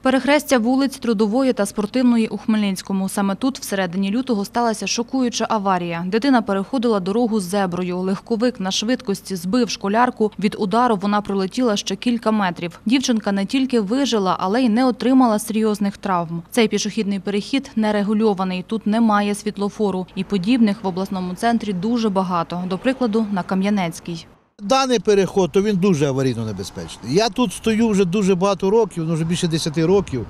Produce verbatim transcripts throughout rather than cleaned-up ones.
Перехрестя вулиць Трудової та Спортивної у Хмельницькому. Саме тут всередині лютого сталася шокуюча аварія. Дитина переходила дорогу з зеброю. Легковик на швидкості збив школярку. Від удару вона пролетіла ще кілька метрів. Дівчинка не тільки вижила, але й не отримала серйозних травм. Цей пішохідний перехід нерегульований. Тут немає світлофору. І подібних в обласному центрі дуже багато. До прикладу, на Кам'янецькій. Даний переход, то він дуже аварійно небезпечний. Я тут стою вже дуже багато років, вже більше десяти років.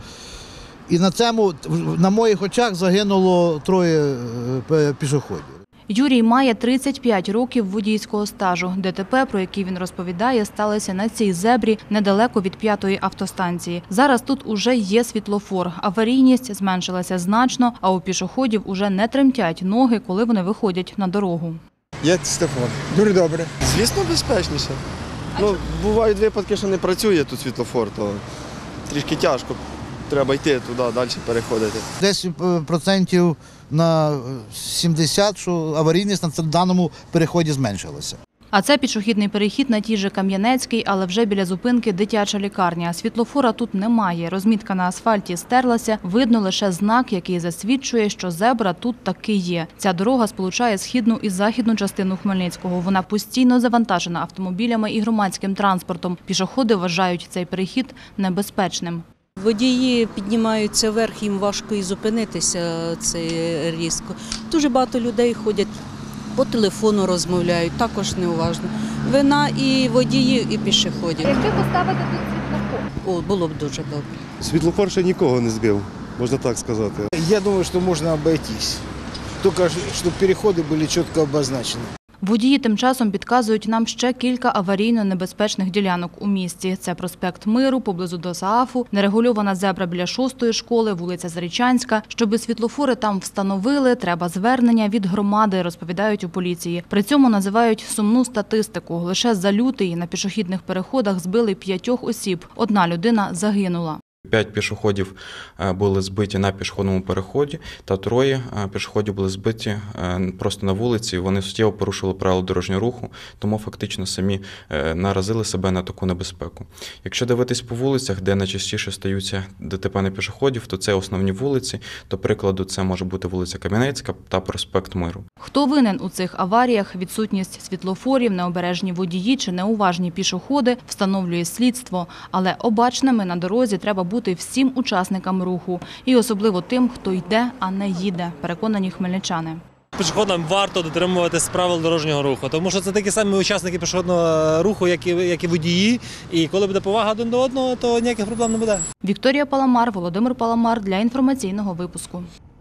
І на цьому, на моїх очах загинуло троє пішоходів. Юрій має тридцять п'ять років водійського стажу. ДТП, про який він розповідає, сталося на цій зебрі недалеко від п'ятої автостанції. Зараз тут уже є світлофор. Аварійність зменшилася значно, а у пішоходів уже не тремтять ноги, коли вони виходять на дорогу. Є світлофор. Дуже добре. Звісно, безпечніше. Ну, бувають випадки, що не працює тут світлофор, то трішки тяжко. Треба йти туди, далі переходити. Десь процентів на сімдесят, що аварійність на даному переході зменшилася. А це пішохідний перехід на тій же Кам'янецькій, але вже біля зупинки дитяча лікарня. Світлофора тут немає. Розмітка на асфальті стерлася. Видно лише знак, який засвідчує, що зебра тут таки є. Ця дорога сполучає східну і західну частину Хмельницького. Вона постійно завантажена автомобілями і громадським транспортом. Пішоходи вважають цей перехід небезпечним. Водії піднімаються вверх, їм важко і зупинитися, це різко. Дуже багато людей ходять, по телефону розмовляють, також неуважно. Вина і водіїв, і пішоходів. Якщо поставити тут світлофор? О, було б дуже добре. Світлофор ще нікого не збив, можна так сказати. Я думаю, що можна обойтись. Тільки, щоб переходи були чітко обозначені. Водії тим часом підказують нам ще кілька аварійно небезпечних ділянок у місті. Це проспект Миру, поблизу до СААФу, нерегульована зебра біля шостої школи, вулиця Зарічанська. Щоби світлофори там встановили, треба звернення від громади, розповідають у поліції. При цьому називають сумну статистику. Лише за лютий на пішохідних переходах збили п'ятьох осіб. Одна людина загинула. П'ять пішоходів були збиті на пішохідному переході, та троє пішоходів були збиті просто на вулиці. Вони суттєво порушили правила дорожнього руху, тому фактично самі наразили себе на таку небезпеку. Якщо дивитись по вулицях, де найчастіше стаються ДТП на пішоходів, то це основні вулиці. До прикладу, це може бути вулиця Кам'янецька та проспект Миру. Хто винен у цих аваріях? Відсутність світлофорів, необережні водії чи неуважні пішоходи встановлює слідство. Але обачними на дорозі треба бути всім учасникам руху. І особливо тим, хто йде, а не їде, переконані хмельничани. Пішоходам варто дотримуватись правил дорожнього руху, тому що це такі самі учасники пішохідного руху, як і, як і водії. І коли буде повага один до одного, то ніяких проблем не буде. Вікторія Паламар, Володимир Паламар для інформаційного випуску.